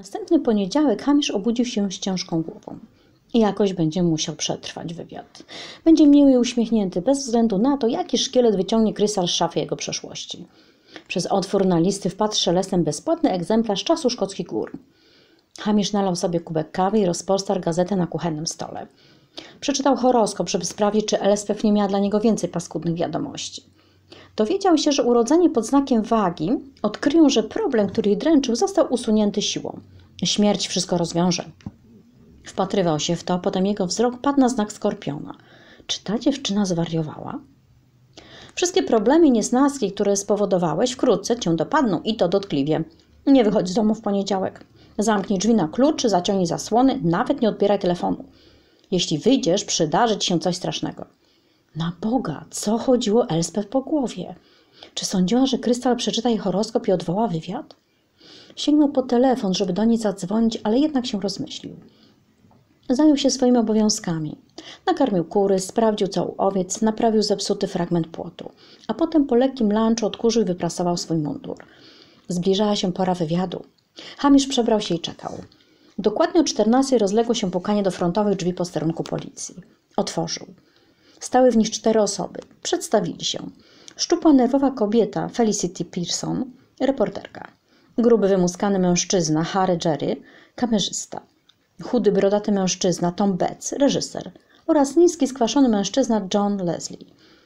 Następny poniedziałek Hamish obudził się z ciężką głową. I jakoś będzie musiał przetrwać wywiad. Będzie miły i uśmiechnięty, bez względu na to, jaki szkielet wyciągnie Crystal z szafy jego przeszłości. Przez otwór na listy wpadł szelestem bezpłatny egzemplarz Czasu Szkockich Gór. Hamish nalał sobie kubek kawy i rozpostarł gazetę na kuchennym stole. Przeczytał horoskop, żeby sprawdzić, czy Elspeth nie miała dla niego więcej paskudnych wiadomości. Dowiedział się, że urodzenie pod znakiem wagi odkryją, że problem, który jej dręczył, został usunięty siłą. Śmierć wszystko rozwiąże. Wpatrywał się w to, potem jego wzrok padł na znak skorpiona. Czy ta dziewczyna zwariowała? Wszystkie problemy i niesnaski, które spowodowałeś, wkrótce cię dopadną i to dotkliwie. Nie wychodź z domu w poniedziałek. Zamknij drzwi na klucz, zaciągnij zasłony, nawet nie odbieraj telefonu. Jeśli wyjdziesz, przydarzy ci się coś strasznego. Na Boga, co chodziło Elspeth po głowie? Czy sądziła, że Crystal przeczyta jej horoskop i odwoła wywiad? Sięgnął po telefon, żeby do niej zadzwonić, ale jednak się rozmyślił. Zajął się swoimi obowiązkami. Nakarmił kury, sprawdził całą owiec, naprawił zepsuty fragment płotu. A potem po lekkim lunchu odkurzył i wyprasował swój mundur. Zbliżała się pora wywiadu. Hamish przebrał się i czekał. Dokładnie o 14:00 rozległo się pukanie do frontowych drzwi posterunku policji. Otworzył. Stały w nich 4 osoby. Przedstawili się. Szczupła, nerwowa kobieta Felicity Pearson, reporterka. Gruby, wymuskany mężczyzna Harry Jerry, kamerzysta. Chudy, brodaty mężczyzna Tom Betts, reżyser. Oraz niski, skwaszony mężczyzna John Leslie.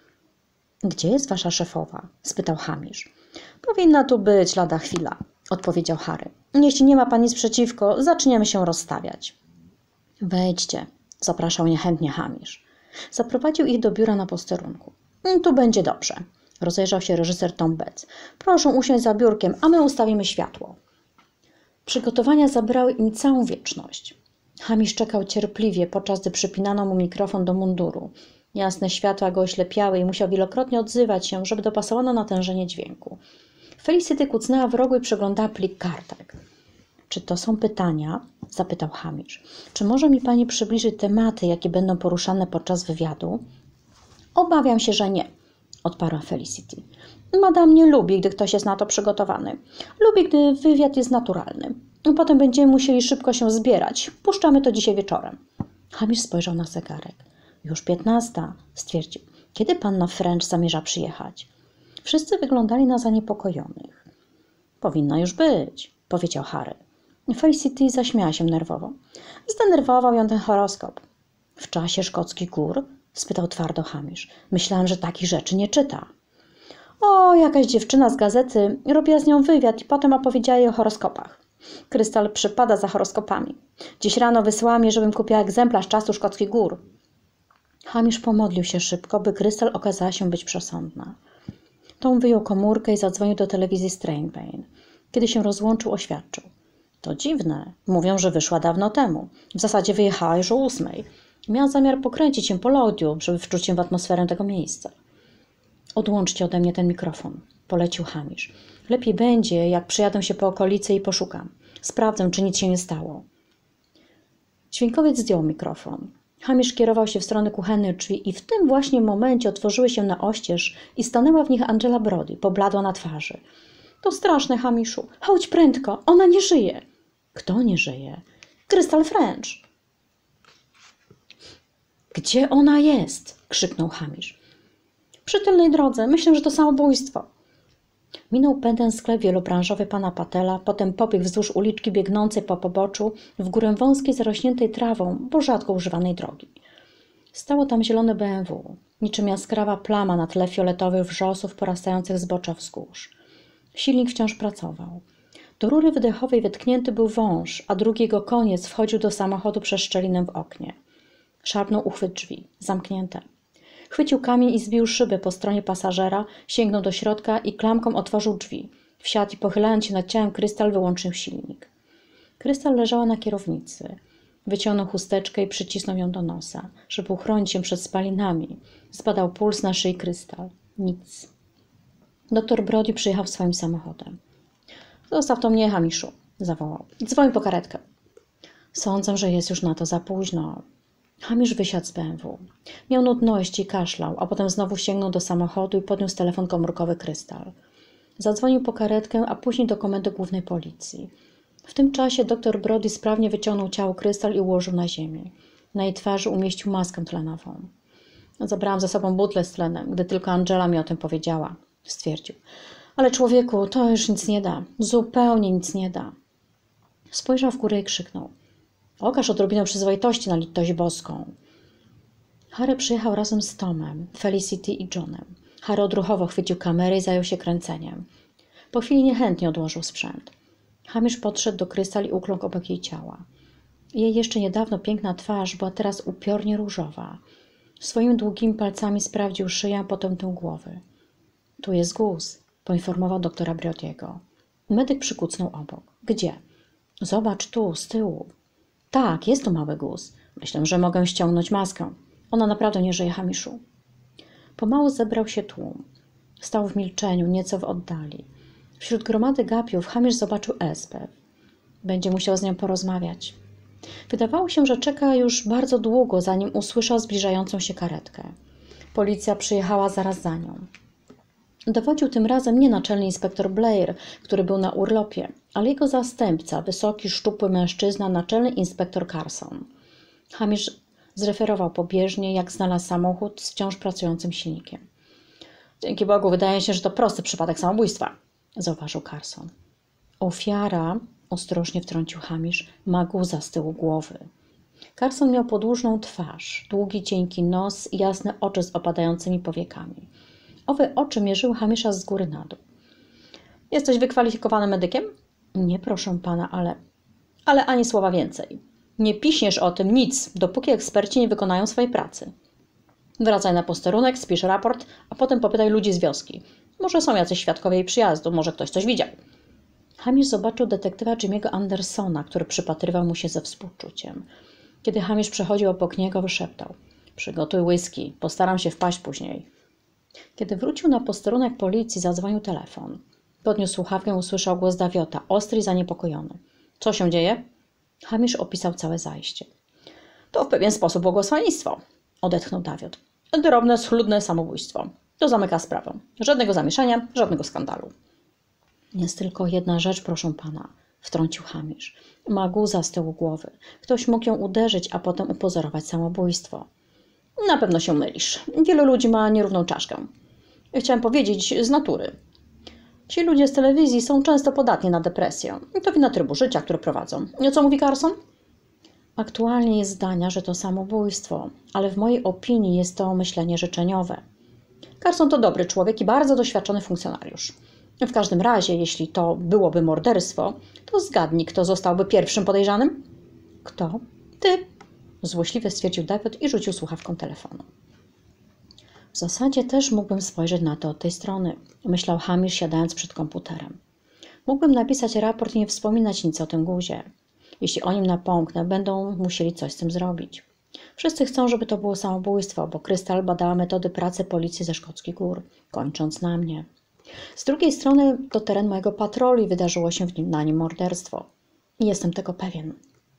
Gdzie jest wasza szefowa? Spytał Hamish. Powinna tu być lada chwila, odpowiedział Harry. Jeśli nie ma pan nic przeciwko, zaczniemy się rozstawiać. Wejdźcie, zapraszał niechętnie Hamish. Zaprowadził ich do biura na posterunku. Tu będzie dobrze, rozejrzał się reżyser Tom Betts. Proszę usiąść za biurkiem, a my ustawimy światło. Przygotowania zabrały im całą wieczność. Hamish czekał cierpliwie, podczas gdy przypinano mu mikrofon do munduru. Jasne światła go oślepiały i musiał wielokrotnie odzywać się, żeby dopasowano natężenie dźwięku. Felicity kucnęła w rogu i przeglądała plik kartek. Czy to są pytania? Zapytał Hamish. Czy może mi pani przybliżyć tematy, jakie będą poruszane podczas wywiadu? Obawiam się, że nie, odparła Felicity. Madame nie lubi, gdy ktoś jest na to przygotowany. Lubi, gdy wywiad jest naturalny. Potem będziemy musieli szybko się zbierać. Puszczamy to dzisiaj wieczorem. Hamish spojrzał na zegarek. Już 15:00, stwierdził. Kiedy panna French zamierza przyjechać? Wszyscy wyglądali na zaniepokojonych. Powinna już być, powiedział Harry. Felicity zaśmiała się nerwowo. Zdenerwował ją ten horoskop. W czasie Szkockich Gór? Spytał twardo Hamish. Myślałam, że takich rzeczy nie czyta. O, jakaś dziewczyna z gazety robiła z nią wywiad i potem opowiedziała jej o horoskopach. Crystal przypada za horoskopami. Dziś rano wysłała mi, żebym kupiła egzemplarz Czasu Szkockich Gór. Hamish pomodlił się szybko, by Crystal okazała się być przesądna. Tom wyjął komórkę i zadzwonił do telewizji Stranbane. Kiedy się rozłączył, oświadczył. To dziwne. Mówią, że wyszła dawno temu. W zasadzie wyjechała już o 8:00. Miała zamiar pokręcić się po lodiu, żeby wczuć się w atmosferę tego miejsca. Odłączcie ode mnie ten mikrofon, polecił Hamish. Lepiej będzie, jak przyjadę się po okolicy i poszukam. Sprawdzę, czy nic się nie stało. Dźwiękowiec zdjął mikrofon. Hamish kierował się w stronę kuchennych drzwi i w tym właśnie momencie otworzyły się na oścież i stanęła w nich Angela Brody, pobladła na twarzy. To straszne, Hamiszu. Chodź prędko, ona nie żyje. Kto nie żyje? Crystal French. Gdzie ona jest? Krzyknął Hamish. Przy tylnej drodze. Myślę, że to samobójstwo. Minął pędem sklep wielobranżowy pana Patela, potem pobiegł wzdłuż uliczki biegnącej po poboczu w górę wąskiej, zarośniętej trawą, bo rzadko używanej drogi. Stało tam zielone BMW, niczym jaskrawa plama na tle fioletowych wrzosów porastających zbocza wzgórz. Silnik wciąż pracował. Do rury wydechowej wetknięty był wąż, a drugi jego koniec wchodził do samochodu przez szczelinę w oknie. Szarpnął uchwyt drzwi, zamknięte. Chwycił kamień i zbił szybę po stronie pasażera, sięgnął do środka i klamką otworzył drzwi. Wsiadł i pochylając się nad ciałem Crystal wyłączył silnik. Crystal leżała na kierownicy. Wyciągnął chusteczkę i przycisnął ją do nosa, żeby uchronić się przed spalinami. Zbadał puls na szyi Crystal. Nic. Doktor Brody przyjechał swoim samochodem. Zostaw to mnie, Hamiszu, zawołał. Dzwoń po karetkę. Sądzę, że jest już na to za późno. Hamish wysiadł z BMW. Miał nudności i kaszlał, a potem znowu sięgnął do samochodu i podniósł telefon komórkowy Crystal. Zadzwonił po karetkę, a później do komendy głównej policji. W tym czasie dr Brody sprawnie wyciągnął ciało Krystal i ułożył na ziemi. Na jej twarzy umieścił maskę tlenową. Zabrałam ze sobą butlę z tlenem, gdy tylko Angela mi o tym powiedziała, stwierdził. Ale człowieku, to już nic nie da. Zupełnie nic nie da. Spojrzał w górę i krzyknął. Okaż odrobinę przyzwoitości na litość boską. Harry przyjechał razem z Tomem, Felicity i Johnem. Harry odruchowo chwycił kamerę i zajął się kręceniem. Po chwili niechętnie odłożył sprzęt. Hamish podszedł do Krystal i ukląkł obok jej ciała. Jej jeszcze niedawno piękna twarz była teraz upiornie różowa. Swoimi długimi palcami sprawdził szyję, a potem tył głowy. Tu jest guz, poinformował doktora Brody'ego. Medyk przykucnął obok. Gdzie? Zobacz tu, z tyłu. Tak, jest tu mały guz. Myślę, że mogę ściągnąć maskę. Ona naprawdę nie żyje, Hamiszu. Pomału zebrał się tłum. Stał w milczeniu, nieco w oddali. Wśród gromady gapiów Hamish zobaczył Elspeth. Będzie musiał z nią porozmawiać. Wydawało się, że czeka już bardzo długo, zanim usłyszał zbliżającą się karetkę. Policja przyjechała zaraz za nią. Dowodził tym razem nie naczelny inspektor Blair, który był na urlopie, ale jego zastępca, wysoki, szczupły mężczyzna, naczelny inspektor Carson. Hamish zreferował pobieżnie, jak znalazł samochód z wciąż pracującym silnikiem. Dzięki Bogu, wydaje się, że to prosty przypadek samobójstwa, zauważył Carson. Ofiara, ostrożnie wtrącił Hamish, ma guza z tyłu głowy. Carson miał podłużną twarz, długi, cienki nos i jasne oczy z opadającymi powiekami. Owe oczy mierzyły Hamisha z góry na dół. Jesteś wykwalifikowanym medykiem? Nie, proszę pana, ale ani słowa więcej. Nie piśniesz o tym nic, dopóki eksperci nie wykonają swojej pracy. Wracaj na posterunek, spisz raport, a potem popytaj ludzi z wioski. Może są jacyś świadkowie jej przyjazdu, może ktoś coś widział. Hamish zobaczył detektywa Jimmy'ego Andersona, który przypatrywał mu się ze współczuciem. Kiedy Hamish przechodził obok niego, wyszeptał. Przygotuj whisky, postaram się wpaść później. Kiedy wrócił na posterunek policji, zadzwonił telefon. Podniósł słuchawkę i usłyszał głos Daviota, ostry i zaniepokojony. Co się dzieje? Hamish opisał całe zajście. To w pewien sposób błogosławieństwo, odetchnął Daviot. Drobne, schludne samobójstwo. To zamyka sprawę. Żadnego zamieszania, żadnego skandalu. Jest tylko jedna rzecz, proszę pana, wtrącił Hamish. Ma guza z tyłu głowy. Ktoś mógł ją uderzyć, a potem upozorować samobójstwo. Na pewno się mylisz. Wielu ludzi ma nierówną czaszkę. Chciałem powiedzieć, z natury. Ci ludzie z telewizji są często podatni na depresję. To wina trybu życia, który prowadzą. Co mówi Carson? Aktualnie jest zdania, że to samobójstwo, ale w mojej opinii jest to myślenie życzeniowe. Carson to dobry człowiek i bardzo doświadczony funkcjonariusz. W każdym razie, jeśli to byłoby morderstwo, to zgadnij, kto zostałby pierwszym podejrzanym? Kto? Ty. Złośliwie stwierdził David i rzucił słuchawką telefonu. W zasadzie też mógłbym spojrzeć na to od tej strony, myślał Hamish, siadając przed komputerem. Mógłbym napisać raport i nie wspominać nic o tym guzie. Jeśli o nim napomknę, będą musieli coś z tym zrobić. Wszyscy chcą, żeby to było samobójstwo, bo Krystal badała metody pracy policji ze Szkockich Gór, kończąc na mnie. Z drugiej strony to teren mojego patrolu i wydarzyło się na nim morderstwo. I jestem tego pewien.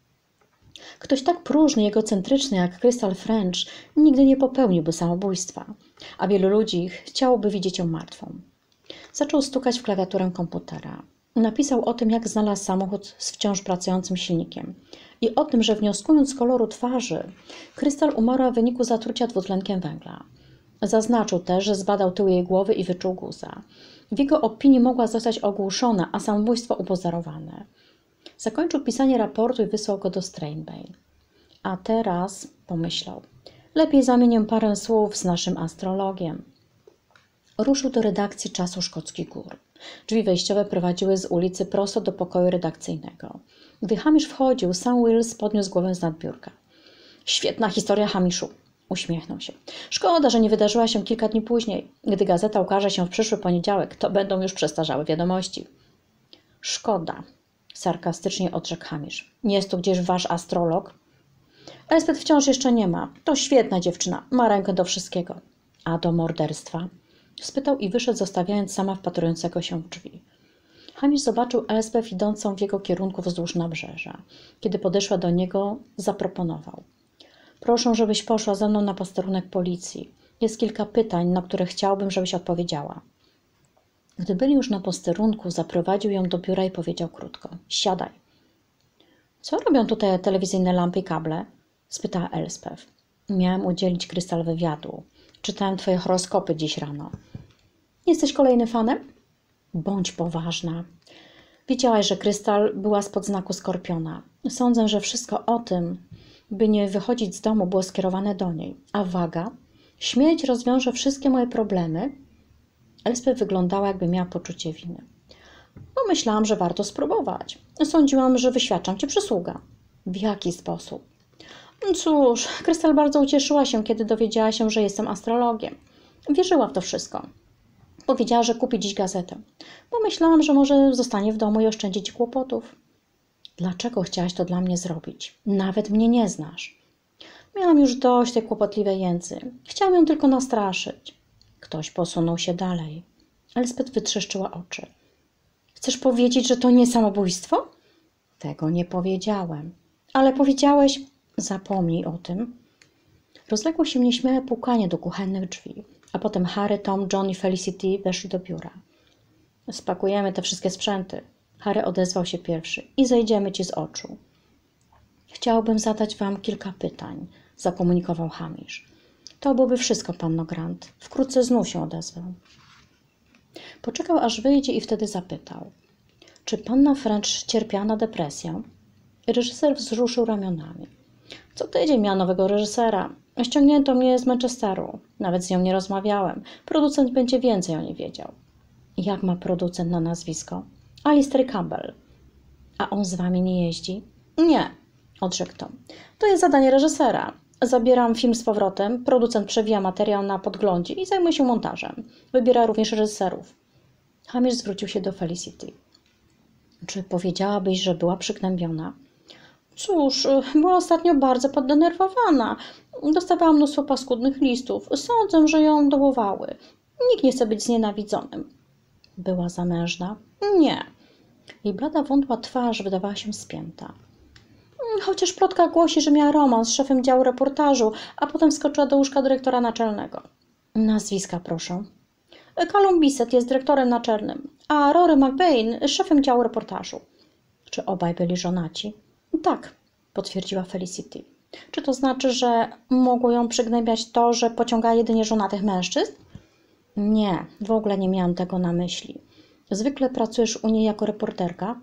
Ktoś tak próżny i egocentryczny jak Crystal French nigdy nie popełniłby samobójstwa, a wielu ludzi chciałoby widzieć ją martwą. Zaczął stukać w klawiaturę komputera. Napisał o tym, jak znalazł samochód z wciąż pracującym silnikiem i o tym, że wnioskując z koloru twarzy, Krystal umarła w wyniku zatrucia dwutlenkiem węgla. Zaznaczył też, że zbadał tył jej głowy i wyczuł guza. W jego opinii mogła zostać ogłuszona, a samobójstwo upozorowane. Zakończył pisanie raportu i wysłał go do Stranebay. A teraz, pomyślał, lepiej zamienię parę słów z naszym astrologiem. Ruszył do redakcji Czasu Szkockich Gór. Drzwi wejściowe prowadziły z ulicy prosto do pokoju redakcyjnego. Gdy Hamish wchodził, Sam Wills podniósł głowę z nadbiórka. Świetna historia, Hamiszu, uśmiechnął się. Szkoda, że nie wydarzyła się kilka dni później. Gdy gazeta ukaże się w przyszły poniedziałek, to będą już przestarzałe wiadomości. Szkoda, sarkastycznie odrzekł Hamish. Nie jest tu gdzieś wasz astrolog? Elspeth wciąż jeszcze nie ma. To świetna dziewczyna. Ma rękę do wszystkiego. A do morderstwa? Spytał i wyszedł, zostawiając sama wpatrującego się w drzwi. Hamish zobaczył Elspeth idącą w jego kierunku wzdłuż nabrzeża. Kiedy podeszła do niego, zaproponował. Proszę, żebyś poszła ze mną na posterunek policji. Jest kilka pytań, na które chciałbym, żebyś odpowiedziała. Gdy byli już na posterunku, zaprowadził ją do biura i powiedział krótko. Siadaj. Co robią tutaj telewizyjne lampy i kable? Spytała Elspeth. Miałem udzielić Krystal wywiadu. Czytałem twoje horoskopy dziś rano. Jesteś kolejnym fanem? Bądź poważna. Wiedziałaś, że Krystal była spod znaku Skorpiona. Sądzę, że wszystko o tym, by nie wychodzić z domu, było skierowane do niej. A waga? Śmierć rozwiąże wszystkie moje problemy? Elspeth wyglądała, jakby miała poczucie winy. Myślałam, że warto spróbować. Sądziłam, że wyświadczam ci przysługę. W jaki sposób? Cóż, Krystal bardzo ucieszyła się, kiedy dowiedziała się, że jestem astrologiem. Wierzyła w to wszystko. Powiedziała, że kupi dziś gazetę. Pomyślałam, że może zostanie w domu i oszczędzi ci kłopotów. Dlaczego chciałaś to dla mnie zrobić? Nawet mnie nie znasz. Miałam już dość tej kłopotliwej jędzy. Chciałam ją tylko nastraszyć. Ktoś posunął się dalej. Elspeth wytrzeszczyła oczy. Chcesz powiedzieć, że to nie samobójstwo? Tego nie powiedziałem. Ale powiedziałeś... Zapomnij o tym. Rozległo się nieśmiałe pukanie do kuchennych drzwi, a potem Harry, Tom, John i Felicity weszli do biura. Spakujemy te wszystkie sprzęty. Harry odezwał się pierwszy. I zejdziemy ci z oczu. Chciałbym zadać wam kilka pytań, zakomunikował Hamish. To byłoby wszystko, panno Grant. Wkrótce znów się odezwał. Poczekał, aż wyjdzie i wtedy zapytał. Czy panna French cierpiała na depresję? Reżyser wzruszył ramionami. Co tydzień miała nowego reżysera. Ściągnięto mnie z Manchesteru. Nawet z nią nie rozmawiałem. Producent będzie więcej o niej wiedział. Jak ma producent na nazwisko? Alistair Campbell. A on z wami nie jeździ? Nie, odrzekł Tom. To jest zadanie reżysera. Zabieram film z powrotem, producent przewija materiał na podglądzie i zajmuje się montażem. Wybiera również reżyserów. Hamish zwrócił się do Felicity. Czy powiedziałabyś, że była przygnębiona? Cóż, była ostatnio bardzo poddenerwowana. Dostawała mnóstwo paskudnych listów. Sądzę, że ją dołowały. Nikt nie chce być znienawidzonym. Była zamężna? Nie. Jej blada, wątła twarz wydawała się spięta. Chociaż plotka głosi, że miała romans z szefem działu reportażu, a potem wskoczyła do łóżka dyrektora naczelnego. Nazwiska, proszę. Callum Bissett jest dyrektorem naczelnym, a Rory McBain szefem działu reportażu. Czy obaj byli żonaci? Tak, potwierdziła Felicity. Czy to znaczy, że mogło ją przygnębiać to, że pociąga jedynie żonatych mężczyzn? Nie, w ogóle nie miałam tego na myśli. Zwykle pracujesz u niej jako reporterka?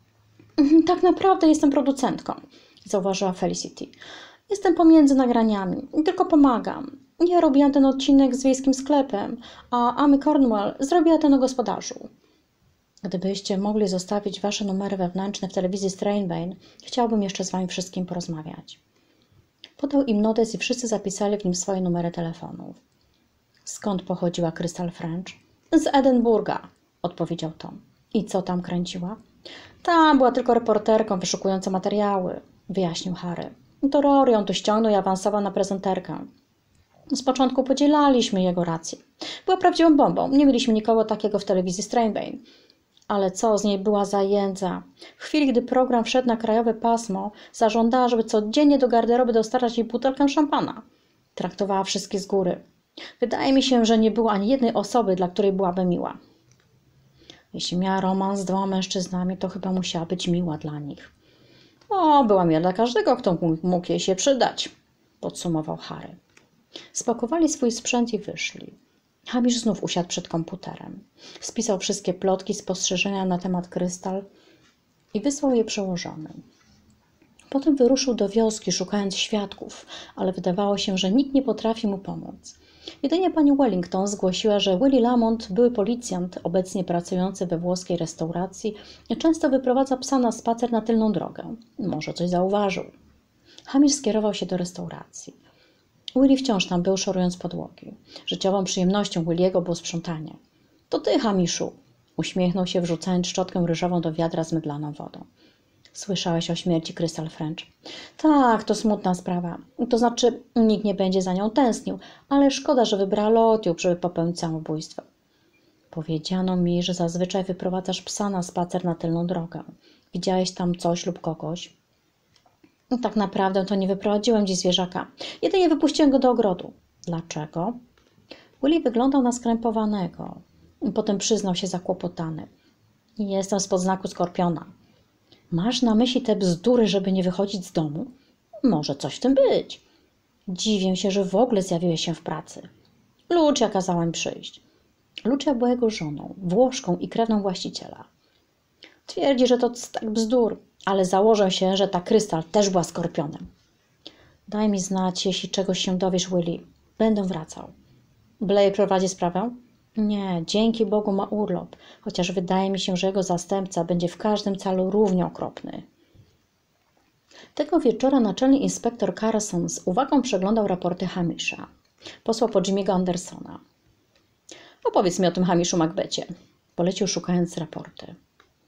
Tak naprawdę jestem producentką, zauważyła Felicity. Jestem pomiędzy nagraniami, tylko pomagam. Ja robiłam ten odcinek z wiejskim sklepem, a Amy Cornwell zrobiła ten o gospodarzu. Gdybyście mogli zostawić wasze numery wewnętrzne w telewizji Stranebane, chciałbym jeszcze z wami wszystkim porozmawiać. Podał im notes i wszyscy zapisali w nim swoje numery telefonów. Skąd pochodziła Krystal French? Z Edynburga, odpowiedział Tom. I co tam kręciła? Ta była tylko reporterką wyszukującą materiały, wyjaśnił Harry. To Rory ją tu ściągnął i awansował na prezenterkę. Z początku podzielaliśmy jego rację. Była prawdziwą bombą. Nie mieliśmy nikogo takiego w telewizji Stranebane. Ale co z niej była za jędza. W chwili, gdy program wszedł na krajowe pasmo, zażądała, żeby codziennie do garderoby dostarczać jej butelkę szampana. Traktowała wszystkich z góry. Wydaje mi się, że nie było ani jednej osoby, dla której byłaby miła. Jeśli miała romans z 2 mężczyznami, to chyba musiała być miła dla nich. O, była miła dla każdego, kto mógł jej się przydać, podsumował Harry. Spakowali swój sprzęt i wyszli. Hamish znów usiadł przed komputerem. Spisał wszystkie plotki, spostrzeżenia na temat Krystal i wysłał je przełożonym. Potem wyruszył do wioski, szukając świadków, ale wydawało się, że nikt nie potrafi mu pomóc. Jedynie pani Wellington zgłosiła, że Willie Lamont, były policjant, obecnie pracujący we włoskiej restauracji, często wyprowadza psa na spacer na tylną drogę. Może coś zauważył. Hamish skierował się do restauracji. Willie wciąż tam był, szorując podłogi. Życiową przyjemnością Williego było sprzątanie. To ty, Hamiszu! Uśmiechnął się, wrzucając szczotkę ryżową do wiadra z mydlaną wodą. Słyszałeś o śmierci Krystal French? Tak, to smutna sprawa. To znaczy, nikt nie będzie za nią tęsknił, ale szkoda, że wybrała Lotiup, żeby popełnić samobójstwo. Powiedziano mi, że zazwyczaj wyprowadzasz psa na spacer na tylną drogę. Widziałeś tam coś lub kogoś? Tak naprawdę to nie wyprowadziłem dziś zwierzaka. Jedynie wypuściłem go do ogrodu. Dlaczego? Willie wyglądał na skrępowanego. Potem przyznał się zakłopotany. Jestem spod znaku Skorpiona. Masz na myśli te bzdury, żeby nie wychodzić z domu? Może coś w tym być. Dziwię się, że w ogóle zjawiłeś się w pracy. Lucia kazała mi przyjść. Lucia była jego żoną, Włoszką i krewną właściciela. Twierdzi, że to tak bzdur, ale założę się, że ta Krystal też była skorpionem. Daj mi znać, jeśli czegoś się dowiesz, Willy. Będę wracał. Blair prowadzi sprawę? Nie, dzięki Bogu ma urlop, chociaż wydaje mi się, że jego zastępca będzie w każdym calu równie okropny. Tego wieczora naczelny inspektor Carson z uwagą przeglądał raporty Hamisha. Posłał po Jimmy'ego Andersona. Opowiedz mi o tym Hamishu Macbecie. Polecił, szukając raporty.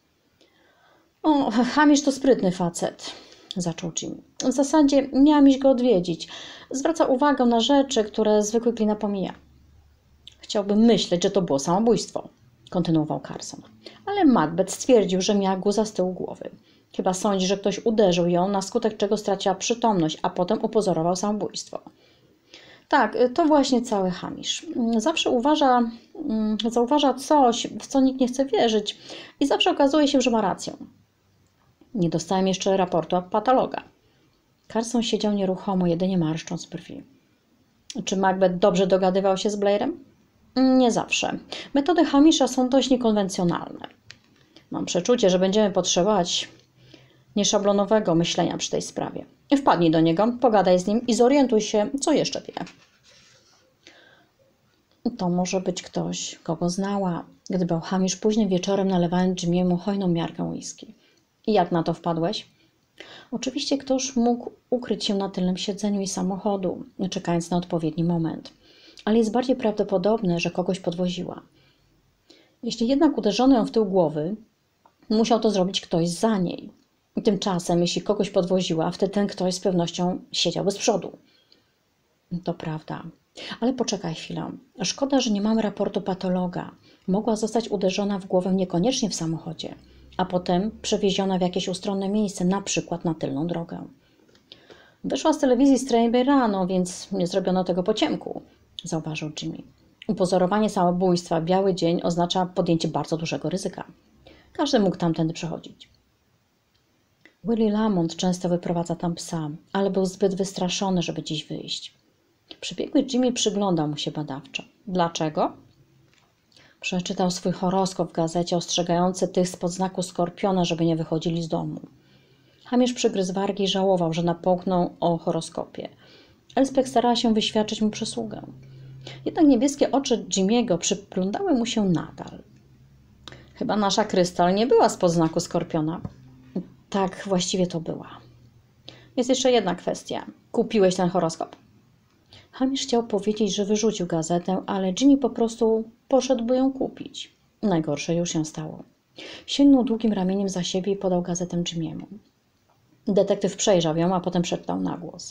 O, Hamish to sprytny facet, zaczął Jimmy. W zasadzie miałam iść go odwiedzić. Zwraca uwagę na rzeczy, które zwykły klina pomija. Chciałbym myśleć, że to było samobójstwo, kontynuował Carson. Ale Macbeth stwierdził, że miała guza z tyłu głowy. Chyba sądzi, że ktoś uderzył ją, na skutek czego straciła przytomność, a potem upozorował samobójstwo. Tak, to właśnie cały Hamish. Zawsze zauważa coś, w co nikt nie chce wierzyć i zawsze okazuje się, że ma rację. Nie dostałem jeszcze raportu od patologa. Carson siedział nieruchomo, jedynie marszcząc brwi. Czy Macbeth dobrze dogadywał się z Blairem? Nie zawsze. Metody Hamisha są dość niekonwencjonalne. Mam przeczucie, że będziemy potrzebować nieszablonowego myślenia przy tej sprawie. Wpadnij do niego, pogadaj z nim i zorientuj się, co jeszcze wie. To może być ktoś, kogo znała, gdybał Hamish późnym wieczorem nalewając Jimmy'emu hojną miarkę whisky. I jak na to wpadłeś? Oczywiście ktoś mógł ukryć się na tylnym siedzeniu i samochodu, czekając na odpowiedni moment. Ale jest bardziej prawdopodobne, że kogoś podwoziła. Jeśli jednak uderzono ją w tył głowy, musiał to zrobić ktoś za niej. Tymczasem, jeśli kogoś podwoziła, wtedy ten ktoś z pewnością siedziałby z przodu. To prawda. Ale poczekaj chwilę. Szkoda, że nie mamy raportu patologa. Mogła zostać uderzona w głowę niekoniecznie w samochodzie, a potem przewieziona w jakieś ustronne miejsce, na przykład na tylną drogę. Wyszła z telewizji Strayby rano, więc nie zrobiono tego po ciemku, zauważył Jimmy. Upozorowanie samobójstwa w biały dzień oznacza podjęcie bardzo dużego ryzyka. Każdy mógł tamtędy przechodzić. Willy Lamont często wyprowadza tam psa, ale był zbyt wystraszony, żeby dziś wyjść. Przybiegły Jimmy przyglądał mu się badawczo. Dlaczego? Przeczytał swój horoskop w gazecie ostrzegający tych spod znaku Skorpiona, żeby nie wychodzili z domu. Hamish przygryzł wargi i żałował, że napomknął o horoskopie. Elspeth starała się wyświadczyć mu przysługę. Jednak niebieskie oczy Jimmy'ego przyglądały mu się nadal. Chyba nasza Krystal nie była spod znaku Skorpiona. Tak, właściwie to była. Jest jeszcze jedna kwestia. Kupiłeś ten horoskop? Hamish chciał powiedzieć, że wyrzucił gazetę, ale Jimmy po prostu poszedł, by ją kupić. Najgorsze już się stało. Sięgnął długim ramieniem za siebie i podał gazetę Jimmy'emu. Detektyw przejrzał ją, a potem przeczytał na głos.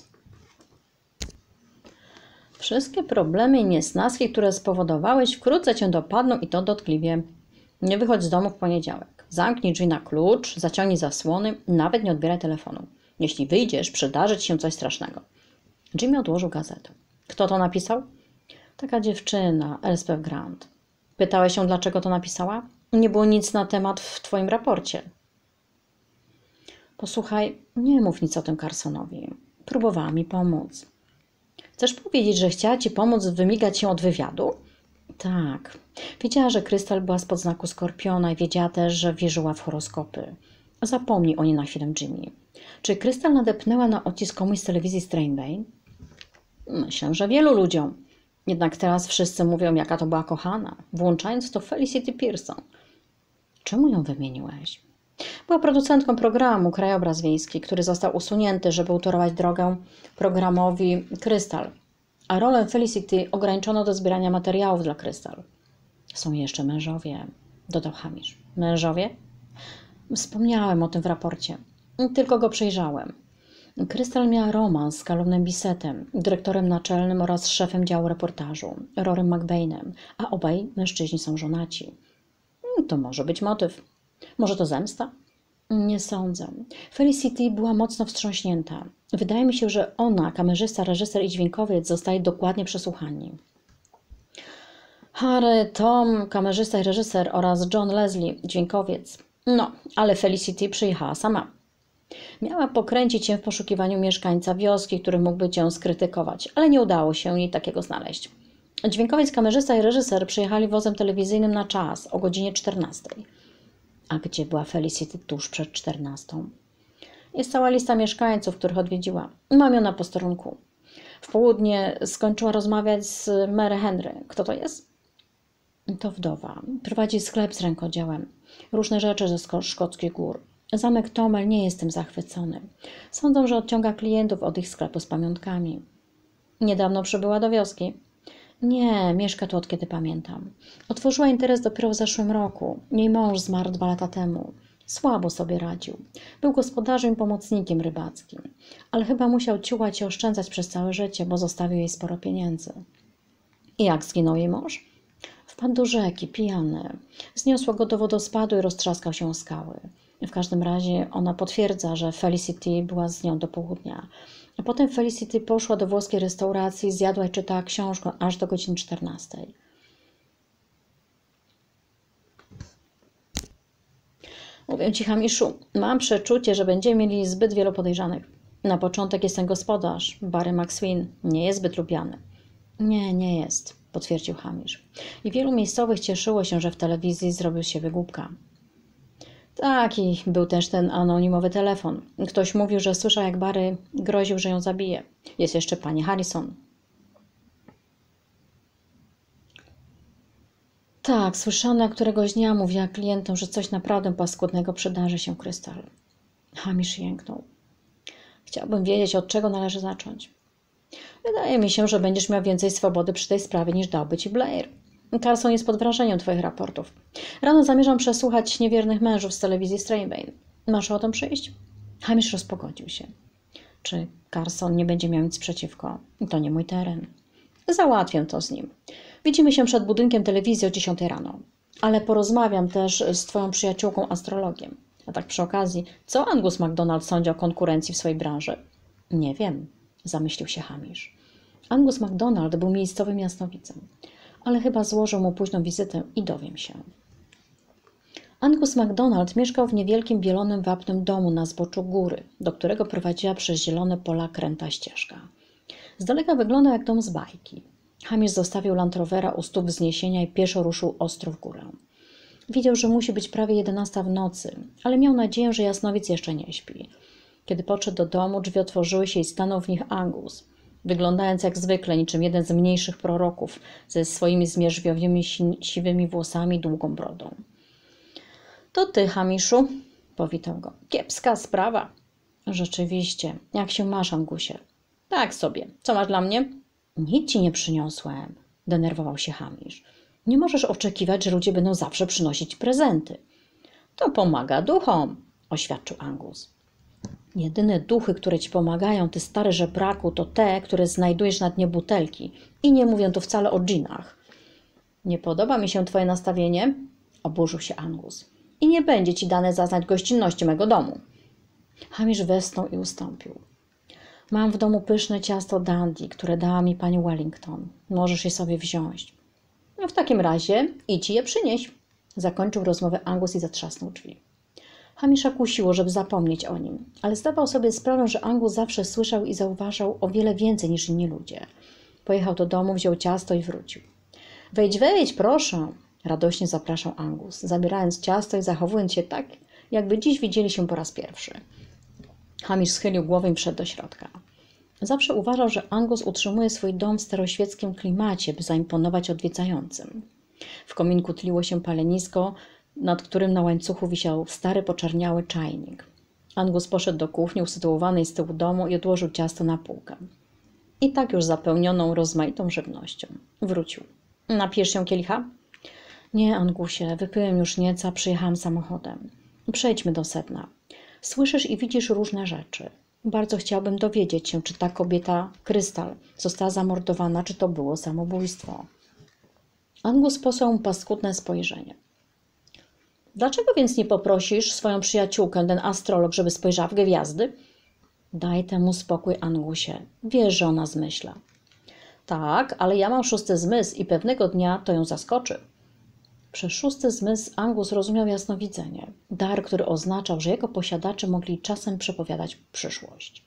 Wszystkie problemy i niesnaski, które spowodowałeś, wkrótce cię dopadną i to dotkliwie. Nie wychodź z domu w poniedziałek. Zamknij drzwi na klucz, zaciągnij zasłony, nawet nie odbieraj telefonu. Jeśli wyjdziesz, przydarzy ci się coś strasznego. Jimmy odłożył gazetę. Kto to napisał? Taka dziewczyna, Elspeth Grant. Pytałeś się, dlaczego to napisała? Nie było nic na temat w twoim raporcie. Posłuchaj, nie mów nic o tym Carsonowi. Próbowała mi pomóc. Chcesz powiedzieć, że chciała ci pomóc wymigać się od wywiadu? Tak. Wiedziała, że Krystal była spod znaku Skorpiona i wiedziała też, że wierzyła w horoskopy. Zapomnij o niej na chwilę, Jimmy. Czy Krystal nadepnęła na odcisk komuś z telewizji Stranebane? Myślę, że wielu ludziom. Jednak teraz wszyscy mówią, jaka to była kochana, włączając w to Felicity Pearson. Czemu ją wymieniłeś? Była producentką programu Krajobraz Wiejski, który został usunięty, żeby utorować drogę programowi Krystal, a rolę Felicity ograniczono do zbierania materiałów dla Krystal. Są jeszcze mężowie, dodał Hamish. Mężowie? Wspomniałem o tym w raporcie. Tylko go przejrzałem. Krystal miała romans z Callumem Bissettem, dyrektorem naczelnym oraz szefem działu reportażu, Rorym McBainem, a obaj mężczyźni są żonaci. To może być motyw. Może to zemsta? Nie sądzę. Felicity była mocno wstrząśnięta. Wydaje mi się, że ona, kamerzysta, reżyser i dźwiękowiec zostali dokładnie przesłuchani. Harry, Tom, kamerzysta i reżyser oraz John Leslie, dźwiękowiec, No, ale Felicity przyjechała sama. Miała pokręcić się w poszukiwaniu mieszkańca wioski, który mógłby cię skrytykować, ale nie udało się jej takiego znaleźć. Dźwiękowiec, kamerzysta i reżyser przyjechali wozem telewizyjnym na czas o godzinie 14. A gdzie była Felicity tuż przed 14? Jest cała lista mieszkańców, których odwiedziła. Mam ją na posterunku. W południe skończyła rozmawiać z Mary Henry. Kto to jest? To wdowa. Prowadzi sklep z rękodziełem. Różne rzeczy ze szkockich gór. Zamek Tomel nie jestem zachwycony. Sądzą, że odciąga klientów od ich sklepu z pamiątkami. Niedawno przybyła do wioski. Nie, mieszka tu od kiedy pamiętam. Otworzyła interes dopiero w zeszłym roku. Jej mąż zmarł 2 lata temu. Słabo sobie radził. Był gospodarzem i pomocnikiem rybackim. Ale chyba musiał ciułać i oszczędzać przez całe życie, bo zostawił jej sporo pieniędzy. I jak zginął jej mąż? Wpadł do rzeki, pijany. Zniosło go do wodospadu i roztrzaskał się o skały. W każdym razie ona potwierdza, że Felicity była z nią do południa. A potem Felicity poszła do włoskiej restauracji, zjadła i czytała książkę aż do godziny 14. Mówię ci, Hamiszu, mam przeczucie, że będziemy mieli zbyt wielu podejrzanych. Na początek jest ten gospodarz, Barry McSween. Nie jest zbyt lubiany. Nie, nie jest, potwierdził Hamish. I wielu miejscowych cieszyło się, że w telewizji zrobił się wygłupka. Tak, i był też ten anonimowy telefon. Ktoś mówił, że słyszał, jak Barry groził, że ją zabije. Jest jeszcze pani Harrison. Tak, słyszano, jak któregoś dnia mówiła klientom, że coś naprawdę paskudnego przydarzy się Krystal. Hamish jęknął. Chciałbym wiedzieć, od czego należy zacząć. Wydaje mi się, że będziesz miał więcej swobody przy tej sprawie, niż dałby ci Blair. Carson jest pod wrażeniem twoich raportów. Rano zamierzam przesłuchać niewiernych mężów z telewizji Strainbane. Masz o tym przyjść? Hamish rozpogodził się. Czy Carson nie będzie miał nic przeciwko? To nie mój teren. Załatwię to z nim. Widzimy się przed budynkiem telewizji o 10 rano. Ale porozmawiam też z twoją przyjaciółką astrologiem. A tak przy okazji, co Angus MacDonald sądzi o konkurencji w swojej branży? Nie wiem, zamyślił się Hamish. Angus MacDonald był miejscowym jasnowidzem, ale chyba złożył mu późną wizytę i dowiem się. Angus MacDonald mieszkał w niewielkim bielonym wapnem domu na zboczu góry, do którego prowadziła przez zielone pola kręta ścieżka. Z daleka wyglądał jak dom z bajki. Hamish zostawił Land Rovera u stóp wzniesienia i pieszo ruszył ostro w górę. Widział, że musi być prawie 11 w nocy, ale miał nadzieję, że jasnowic jeszcze nie śpi. Kiedy podszedł do domu, drzwi otworzyły się i stanął w nich Angus, wyglądając jak zwykle niczym jeden z mniejszych proroków, ze swoimi zmierzwiowymi siwymi włosami i długą brodą. To ty, Hamiszu, powitał go. Kiepska sprawa. Rzeczywiście, jak się masz, Angusie? Tak sobie. Co masz dla mnie? Nic ci nie przyniosłem, denerwował się Hamish. Nie możesz oczekiwać, że ludzie będą zawsze przynosić prezenty. To pomaga duchom, oświadczył Angus. Jedyne duchy, które ci pomagają, ty stary żebraku, to te, które znajdujesz na dnie butelki. I nie mówię tu wcale o dżinach. Nie podoba mi się twoje nastawienie? Oburzył się Angus. I nie będzie ci dane zaznać gościnności mego domu. Hamish westchnął i ustąpił. Mam w domu pyszne ciasto dandy, które dała mi pani Wellington. Możesz je sobie wziąć. No w takim razie idź i je przynieś. Zakończył rozmowę Angus i zatrzasnął drzwi. Hamisha kusiło, żeby zapomnieć o nim, ale zdawał sobie sprawę, że Angus zawsze słyszał i zauważał o wiele więcej niż inni ludzie. Pojechał do domu, wziął ciasto i wrócił. Wejdź, wejdź, proszę, radośnie zapraszał Angus, zabierając ciasto i zachowując się tak, jakby dziś widzieli się po raz pierwszy. Hamish schylił głowę i wszedł do środka. Zawsze uważał, że Angus utrzymuje swój dom w staroświeckim klimacie, by zaimponować odwiedzającym. W kominku tliło się palenisko, nad którym na łańcuchu wisiał stary, poczerniały czajnik. Angus poszedł do kuchni usytuowanej z tyłu domu i odłożył ciasto na półkę. I tak już zapełnioną rozmaitą żywnością. Wrócił. Napijesz się kielicha? Nie, Angusie, wypiłem już nieco, przyjechałam samochodem. Przejdźmy do sedna. Słyszysz i widzisz różne rzeczy. Bardzo chciałbym dowiedzieć się, czy ta kobieta, Krystal, została zamordowana, czy to było samobójstwo. Angus posłał mu paskudne spojrzenie. Dlaczego więc nie poprosisz swoją przyjaciółkę, ten astrolog, żeby spojrzała w gwiazdy? Daj temu spokój, Angusie. Wiesz, że ona zmyśla. Tak, ale ja mam 6. zmysł i pewnego dnia to ją zaskoczy. Przez szósty zmysł Angus rozumiał jasnowidzenie, dar, który oznaczał, że jego posiadacze mogli czasem przepowiadać przyszłość.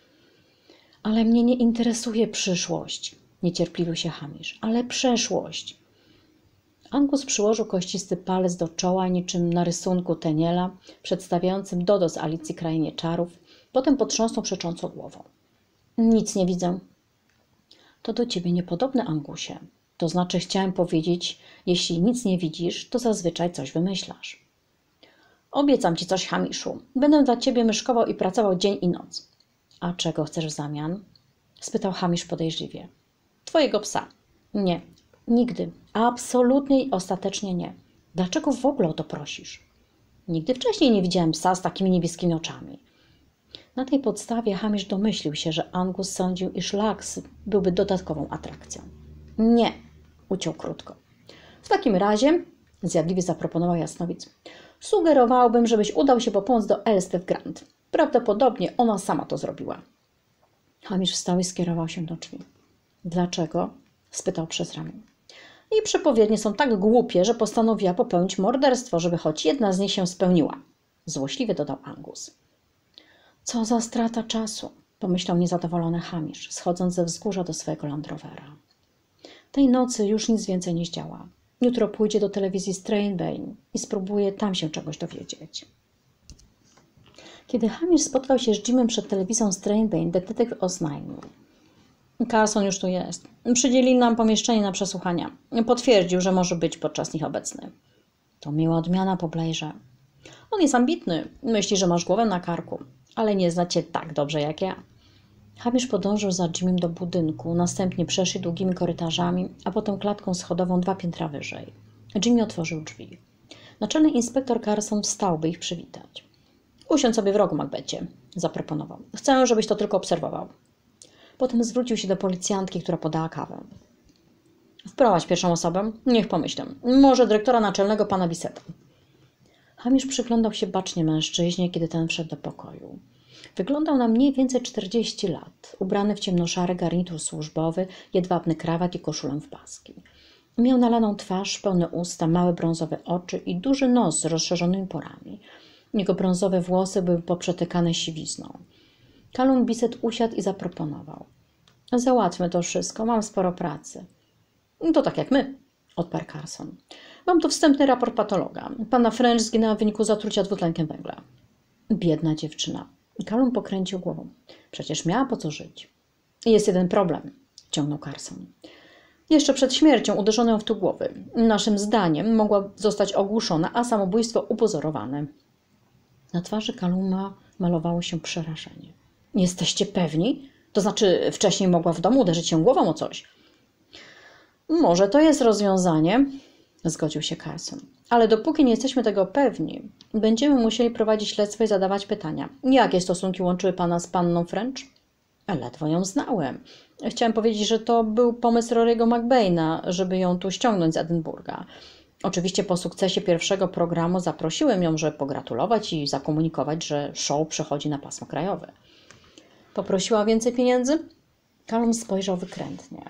Ale mnie nie interesuje przyszłość, niecierpliwił się Hamish, ale przeszłość. Angus przyłożył kościsty palec do czoła niczym na rysunku Teniela, przedstawiającym Dodo z Alicji Krainie Czarów, potem potrząsnął przecząco głową. Nic nie widzę. To do ciebie niepodobne, Angusie. To znaczy chciałem powiedzieć, jeśli nic nie widzisz, to zazwyczaj coś wymyślasz. Obiecam ci coś, Hamiszu. Będę dla ciebie myszkował i pracował dzień i noc. A czego chcesz w zamian? Spytał Hamish podejrzliwie. Twojego psa. Nie, nigdy. Absolutnie i ostatecznie nie. Dlaczego w ogóle o to prosisz? Nigdy wcześniej nie widziałem psa z takimi niebieskimi oczami. Na tej podstawie Hamish domyślił się, że Angus sądził, iż Laks byłby dodatkową atrakcją. Nie, uciął krótko. W takim razie, zjadliwie zaproponował jasnowic, sugerowałbym, żebyś udał się po pomoc do Elspeth Grant. Prawdopodobnie ona sama to zrobiła. Hamish wstał i skierował się do drzwi. Dlaczego? Spytał przez ramię. Jej przepowiednie są tak głupie, że postanowiła popełnić morderstwo, żeby choć jedna z nich się spełniła. Złośliwie dodał Angus. Co za strata czasu, pomyślał niezadowolony Hamish, schodząc ze wzgórza do swojego Land Rovera. Tej nocy już nic więcej nie zdziała. Jutro pójdzie do telewizji Stranbane i spróbuje tam się czegoś dowiedzieć. Kiedy Hamish spotkał się z Jimem przed telewizją Stranbane, detektyw oznajmił. Carson już tu jest. Przydzielili nam pomieszczenie na przesłuchania. Potwierdził, że może być podczas nich obecny. To miła odmiana po Blairze. On jest ambitny. Myśli, że masz głowę na karku. Ale nie zna cię tak dobrze jak ja. Hamish podążył za Jimem do budynku, następnie przeszli długimi korytarzami, a potem klatką schodową 2 piętra wyżej. Jimmy otworzył drzwi. Naczelny inspektor Carson wstał, by ich przywitać. Usiądź sobie w rogu, Macbethie, zaproponował. Chcę, żebyś to tylko obserwował. Potem zwrócił się do policjantki, która podała kawę. Wprowadź pierwszą osobę. Niech pomyślę. Może dyrektora naczelnego pana Bissetta. Hamish przyglądał się bacznie mężczyźnie, kiedy ten wszedł do pokoju. Wyglądał na mniej więcej 40 lat, ubrany w ciemnoszary garnitur służbowy, jedwabny krawat i koszulę w paski. Miał nalaną twarz, pełne usta, małe brązowe oczy i duży nos z rozszerzonymi porami. Jego brązowe włosy były poprzetykane siwizną. Callum Bissett usiadł i zaproponował. Załatwmy to wszystko, mam sporo pracy. To tak jak my, odparł Carson. Mam tu wstępny raport patologa. Panna French zginęła w wyniku zatrucia dwutlenkiem węgla. Biedna dziewczyna. Callum pokręcił głową. Przecież miała po co żyć. Jest jeden problem, ciągnął Carson. Jeszcze przed śmiercią uderzono ją w tył głowy. Naszym zdaniem mogła zostać ogłuszona, a samobójstwo upozorowane. Na twarzy Calluma malowało się przerażenie. Jesteście pewni? To znaczy wcześniej mogła w domu uderzyć się głową o coś? Może to jest rozwiązanie, zgodził się Carson. Ale dopóki nie jesteśmy tego pewni, będziemy musieli prowadzić śledztwo i zadawać pytania. Jakie stosunki łączyły pana z panną French? Ledwo ją znałem. Chciałem powiedzieć, że to był pomysł Rory'ego McBaina, żeby ją tu ściągnąć z Edynburga. Oczywiście po sukcesie pierwszego programu zaprosiłem ją, żeby pogratulować i zakomunikować, że show przechodzi na pasmo krajowe. Poprosiła o więcej pieniędzy? Callum spojrzał wykrętnie.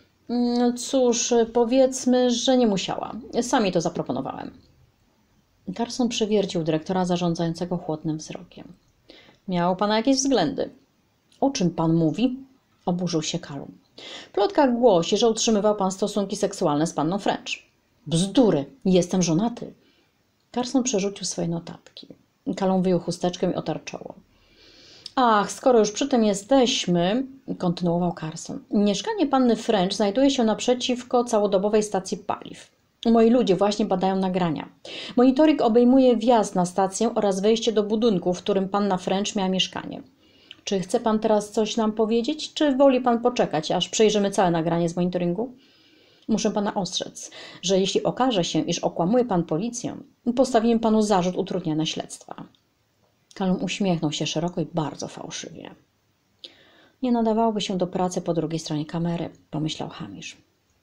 Cóż, powiedzmy, że nie musiała. Sami to zaproponowałem. Carson przewiercił dyrektora zarządzającego chłodnym wzrokiem. Miał pana jakieś względy? O czym pan mówi? Oburzył się Callum. Plotka głosi, że utrzymywał pan stosunki seksualne z panną French. Bzdury, jestem żonaty. Carson przerzucił swoje notatki. Callum wyjął chusteczkę i otarł czoło. Ach, skoro już przy tym jesteśmy, kontynuował Carson. Mieszkanie panny French znajduje się naprzeciwko całodobowej stacji paliw. Moi ludzie właśnie badają nagrania. Monitoring obejmuje wjazd na stację oraz wejście do budynku, w którym panna French miała mieszkanie. Czy chce pan teraz coś nam powiedzieć, czy woli pan poczekać, aż przejrzymy całe nagranie z monitoringu? Muszę pana ostrzec, że jeśli okaże się, iż okłamuje pan policję, postawimy panu zarzut utrudniania śledztwa. Callum uśmiechnął się szeroko i bardzo fałszywie. Nie nadawałoby się do pracy po drugiej stronie kamery, pomyślał Hamish.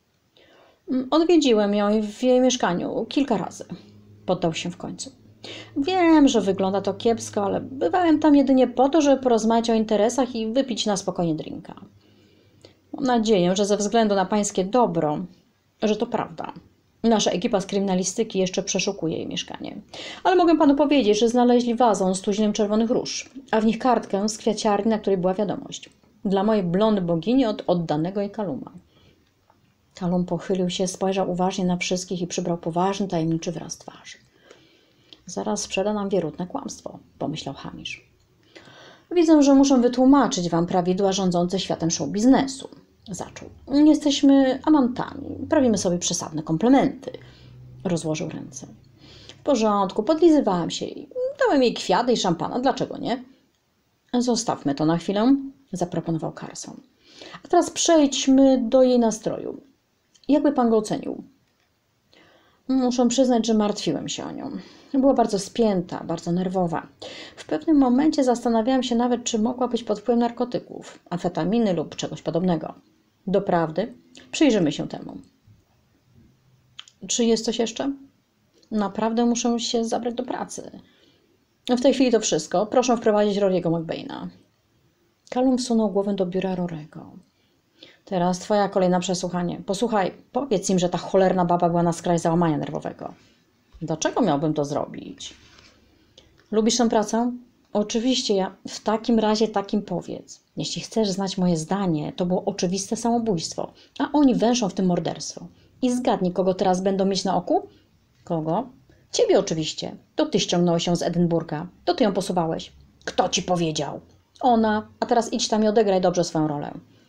Odwiedziłem ją w jej mieszkaniu kilka razy. Poddał się w końcu. Wiem, że wygląda to kiepsko, ale bywałem tam jedynie po to, żeby porozmawiać o interesach i wypić na spokojnie drinka. Mam nadzieję, że ze względu na pańskie dobro, że to prawda. Nasza ekipa z kryminalistyki jeszcze przeszukuje jej mieszkanie. Ale mogę panu powiedzieć, że znaleźli wazon z tuźnem czerwonych róż, a w nich kartkę z kwiaciarni, na której była wiadomość. Dla mojej blond bogini od oddanego jej Kaluma. Kalum pochylił się, spojrzał uważnie na wszystkich i przybrał poważny, tajemniczy wyraz twarzy. Zaraz sprzeda nam wierutne kłamstwo, pomyślał Hamish. Widzę, że muszę wytłumaczyć wam prawidła rządzące światem show biznesu. Zaczął. Jesteśmy amantami, prawimy sobie przesadne komplementy. Rozłożył ręce. W porządku, podlizywałem się i dałem jej kwiaty i szampana, dlaczego nie? Zostawmy to na chwilę, zaproponował Carson. A teraz przejdźmy do jej nastroju. Jakby pan go ocenił? Muszę przyznać, że martwiłem się o nią. Była bardzo spięta, bardzo nerwowa. W pewnym momencie zastanawiałam się nawet, czy mogła być pod wpływem narkotyków, amfetaminy lub czegoś podobnego. Doprawdy, przyjrzymy się temu. Czy jest coś jeszcze? Naprawdę muszę się zabrać do pracy. W tej chwili to wszystko. Proszę wprowadzić Rory'ego McBaina. Callum wsunął głowę do biura Rory'ego. Teraz twoja kolejna przesłuchanie. Posłuchaj, powiedz im, że ta cholerna baba była na skraju załamania nerwowego. Dlaczego miałbym to zrobić? Lubisz tę pracę? Oczywiście, ja w takim razie takim powiedz. Jeśli chcesz znać moje zdanie, to było oczywiste samobójstwo, a oni węszą w tym morderstwo. I zgadnij, kogo teraz będą mieć na oku? Kogo? Ciebie oczywiście. To ty ściągnąłeś ją z Edynburga. To ty ją posuwałeś. Kto ci powiedział? Ona. A teraz idź tam i odegraj dobrze swoją rolę.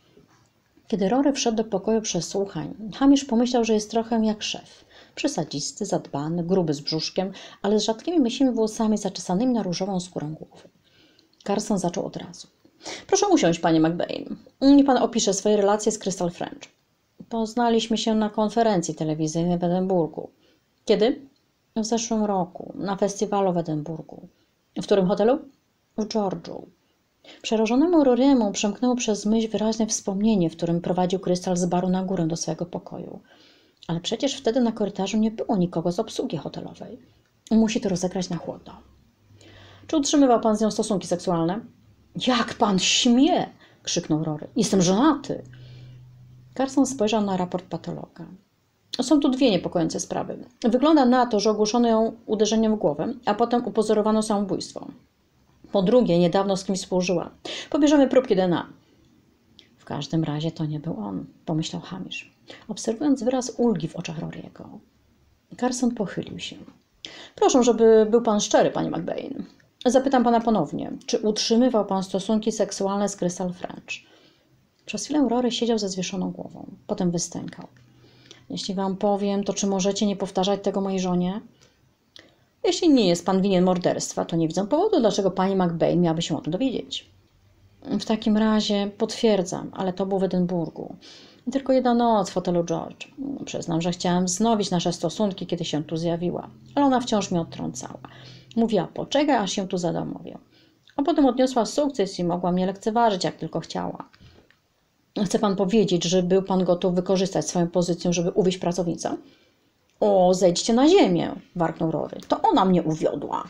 Kiedy Rory wszedł do pokoju przesłuchań, Hamish pomyślał, że jest trochę jak szef. Przysadzisty, zadbany, gruby z brzuszkiem, ale z rzadkimi myślnymi włosami zaczesanymi na różową skórę głowy. Carson zaczął od razu. Proszę usiąść, panie McBain. Niech pan opisze swoje relacje z Crystal French. Poznaliśmy się na konferencji telewizyjnej w Edynburgu. Kiedy? W zeszłym roku, na festiwalu w Edynburgu. W którym hotelu? W George'u. Przerażonemu Rory'emu przemknęło przez myśl wyraźne wspomnienie, w którym prowadził Crystal z baru na górę do swojego pokoju. Ale przecież wtedy na korytarzu nie było nikogo z obsługi hotelowej. Musi to rozegrać na chłodno. Czy utrzymywał pan z nią stosunki seksualne? Jak pan śmie? Krzyknął Rory. Jestem żonaty. Carson spojrzał na raport patologa. Są tu dwie niepokojące sprawy. Wygląda na to, że ogłoszono ją uderzeniem w głowę, a potem upozorowano samobójstwo. Po drugie, niedawno z kimś współżyła. Pobierzemy próbki DNA. W każdym razie to nie był on, pomyślał Hamish, obserwując wyraz ulgi w oczach Rory'ego. Carson pochylił się. Proszę, żeby był pan szczery, panie McBain. Zapytam pana ponownie, czy utrzymywał pan stosunki seksualne z Crystal French? Przez chwilę Rory siedział ze zwieszoną głową. Potem wystękał. Jeśli wam powiem, to czy możecie nie powtarzać tego mojej żonie? Jeśli nie jest pan winien morderstwa, to nie widzę powodu, dlaczego pani McBain miałaby się o tym dowiedzieć. W takim razie potwierdzam, ale to było w Edynburgu. I tylko jedna noc w hotelu George. Przyznam, że chciałam wznowić nasze stosunki, kiedy się tu zjawiła, ale ona wciąż mnie odtrącała. Mówiła, poczekaj, aż się tu zadomowię. A potem odniosła sukces i mogła mnie lekceważyć, jak tylko chciała. Chce pan powiedzieć, że był pan gotów wykorzystać swoją pozycję, żeby uwieść pracownicę? O, zejdźcie na ziemię, warknął Rory. To ona mnie uwiodła.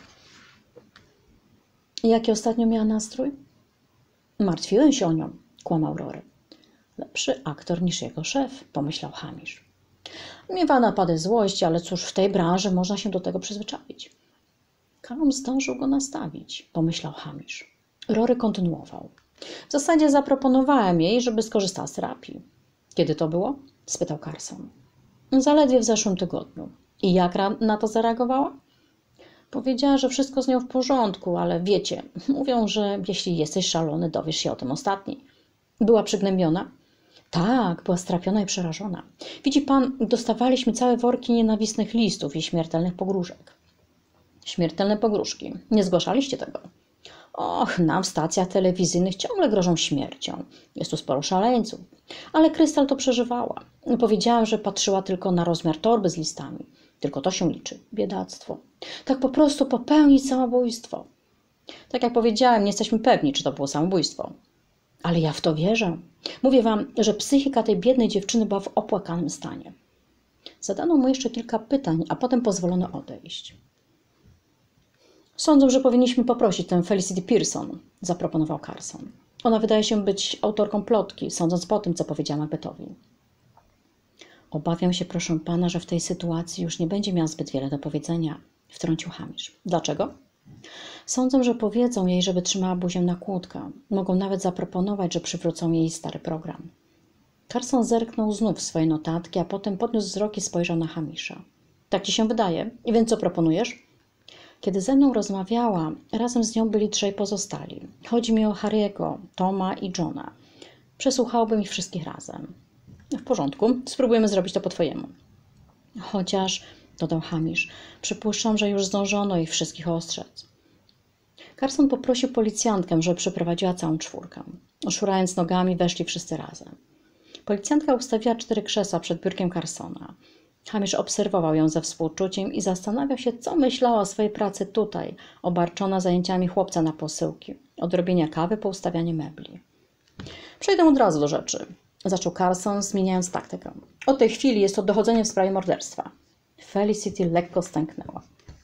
Jaki ostatnio miała nastrój? Martwiłem się o nią, kłamał Rory. Lepszy aktor niż jego szef, pomyślał Hamish. Miewa napady złości, ale cóż, w tej branży można się do tego przyzwyczaić. Callum zdążył go nastawić, pomyślał Hamish. Rory kontynuował. W zasadzie zaproponowałem jej, żeby skorzystała z terapii. Kiedy to było? Spytał Carson. Zaledwie w zeszłym tygodniu. I jak na to zareagowała? Powiedziała, że wszystko z nią w porządku, ale wiecie, mówią, że jeśli jesteś szalony, dowiesz się o tym ostatni. Była przygnębiona? Tak, była strapiona i przerażona. Widzi pan, dostawaliśmy całe worki nienawistnych listów i śmiertelnych pogróżek. Śmiertelne pogróżki. Nie zgłaszaliście tego? Och, nam w stacjach telewizyjnych ciągle grożą śmiercią. Jest tu sporo szaleńców. Ale Crystal to przeżywała. Powiedziałam, że patrzyła tylko na rozmiar torby z listami. Tylko to się liczy. Biedactwo. Tak po prostu popełnić samobójstwo. Tak jak powiedziałem, nie jesteśmy pewni, czy to było samobójstwo. Ale ja w to wierzę. Mówię wam, że psychika tej biednej dziewczyny była w opłakanym stanie. Zadano mu jeszcze kilka pytań, a potem pozwolono odejść. Sądzę, że powinniśmy poprosić tę Felicity Pearson, zaproponował Carson. Ona wydaje się być autorką plotki, sądząc po tym, co powiedziała Macbethowi. Obawiam się, proszę pana, że w tej sytuacji już nie będzie miał zbyt wiele do powiedzenia, wtrącił Hamish. Dlaczego? Sądzę, że powiedzą jej, żeby trzymała buzię na kłódkę. Mogą nawet zaproponować, że przywrócą jej stary program. Carson zerknął znów w swoje notatki, a potem podniósł wzrok i spojrzał na Hamisha. Tak ci się wydaje? I więc co proponujesz? Kiedy ze mną rozmawiała, razem z nią byli 3 pozostali. Chodzi mi o Harry'ego, Toma i Johna. Przesłuchałbym ich wszystkich razem. W porządku, spróbujemy zrobić to po twojemu. Chociaż, dodał Hamish, przypuszczam, że już zdążono ich wszystkich ostrzec. Carson poprosił policjantkę, żeby przeprowadziła całą 4. Szurając nogami, weszli wszyscy razem. Policjantka ustawiła 4 krzesła przed biurkiem Carsona. Hamish obserwował ją ze współczuciem i zastanawiał się, co myślała o swojej pracy tutaj, obarczona zajęciami chłopca na posyłki, od robienia kawy po ustawianie mebli. Przejdę od razu do rzeczy, zaczął Carson, zmieniając taktykę. Od tej chwili jest to dochodzenie w sprawie morderstwa. Felicity lekko stęknęła.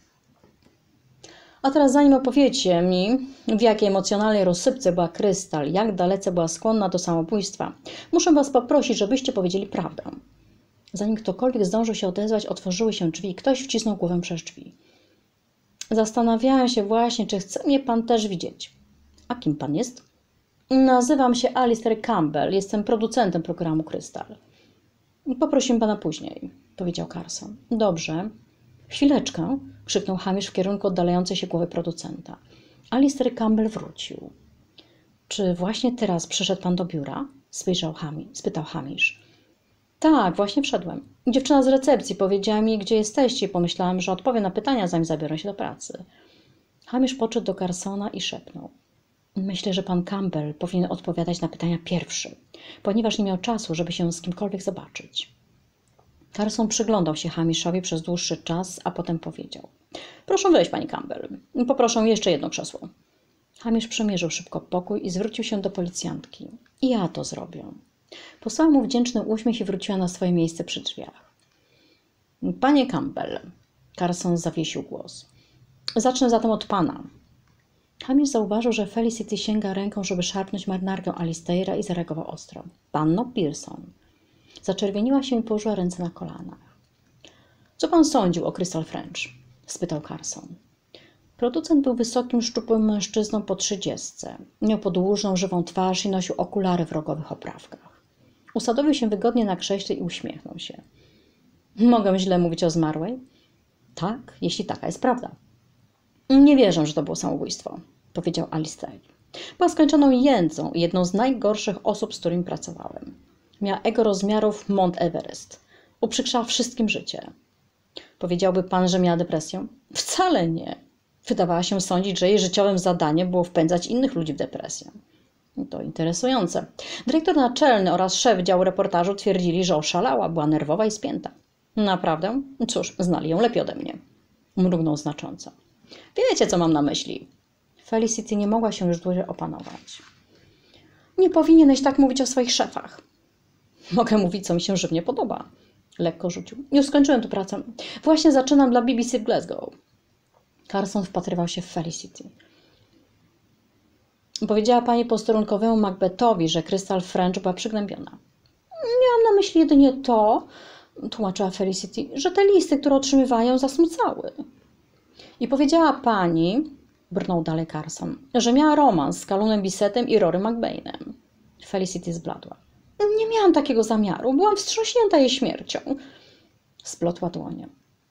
A teraz zanim opowiecie mi, w jakiej emocjonalnej rozsypce była Krystal, jak dalece była skłonna do samobójstwa, muszę was poprosić, żebyście powiedzieli prawdę. Zanim ktokolwiek zdążył się odezwać, otworzyły się drzwi i ktoś wcisnął głowę przez drzwi. Zastanawiałem się właśnie, czy chce mnie pan też widzieć. A kim pan jest? Nazywam się Alistair Campbell, jestem producentem programu Krystal. Poprosimy pana później, powiedział Carson. Dobrze. Chwileczkę, krzyknął Hamish w kierunku oddalającej się głowy producenta. Alistair Campbell wrócił. Czy właśnie teraz przyszedł pan do biura? Spytał Hamish. Tak, właśnie wszedłem. Dziewczyna z recepcji powiedziała mi, gdzie jesteście i pomyślałem, że odpowie na pytania, zanim zabiorę się do pracy. Hamish podszedł do Carsona i szepnął. Myślę, że pan Campbell powinien odpowiadać na pytania pierwszy, ponieważ nie miał czasu, żeby się z kimkolwiek zobaczyć. Carson przyglądał się Hamishowi przez dłuższy czas, a potem powiedział. Proszę wejść, pani Campbell. Poproszę jeszcze jedno krzesło. Hamish przemierzył szybko pokój i zwrócił się do policjantki. I ja to zrobię. Posłała mu wdzięczny uśmiech i wróciła na swoje miejsce przy drzwiach. Panie Campbell, Carson zawiesił głos. Zacznę zatem od pana. Hamish zauważył, że Felicity sięga ręką, żeby szarpnąć marynarkę Alistaira i zareagował ostro. Panno Pearson. Zaczerwieniła się i położyła ręce na kolanach. Co pan sądził o Crystal French? Spytał Carson. Producent był wysokim, szczupłym mężczyzną po 30. Miał podłużną, żywą twarz i nosił okulary w rogowych oprawkach. Usadowił się wygodnie na krześle i uśmiechnął się. Mogę źle mówić o zmarłej? Tak, jeśli taka jest prawda. Nie wierzę, że to było samobójstwo, powiedział Alistair. Była skończoną jędzą i jedną z najgorszych osób, z którymi pracowałem. Miała ego rozmiarów Mount Everest. Uprzykrzała wszystkim życie. Powiedziałby pan, że miała depresję? Wcale nie. Wydawała się sądzić, że jej życiowym zadaniem było wpędzać innych ludzi w depresję. To interesujące. Dyrektor naczelny oraz szef działu reportażu twierdzili, że oszalała, była nerwowa i spięta. Naprawdę? Cóż, znali ją lepiej ode mnie. Mrugnął znacząco. Wiecie, co mam na myśli. Felicity nie mogła się już dłużej opanować. Nie powinieneś tak mówić o swoich szefach. Mogę mówić, co mi się żywnie podoba. Lekko rzucił. Już skończyłem tę pracę. Właśnie zaczynam dla BBC w Glasgow. Carson wpatrywał się w Felicity. Powiedziała pani posterunkowemu Macbethowi, że Crystal French była przygnębiona. Miałam na myśli jedynie to, tłumaczyła Felicity, że te listy, które otrzymywają, zasmucały. I powiedziała pani, brnął dalej Carson, że miała romans z Calunem Bissettem i Rory McBainem. Felicity zbladła. Nie miałam takiego zamiaru. Byłam wstrząśnięta jej śmiercią. Splotła dłonie.